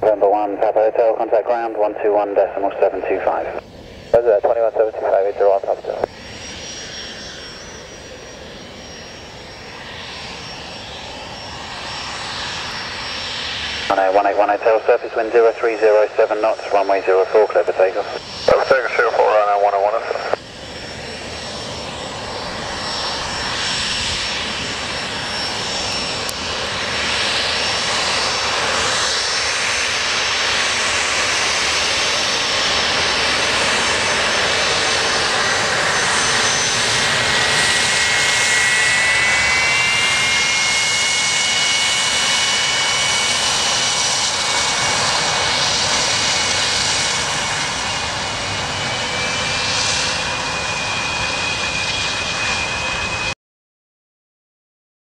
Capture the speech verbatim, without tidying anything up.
November one, Papa Hotel, contact ground, one two one decimal seven two five. Roger that, twenty-one seven two five, eight zero on top two. one eight one Hotel, surface wind zero three zero seven knots, runway zero four, clear for takeoff. Clear for takeoff.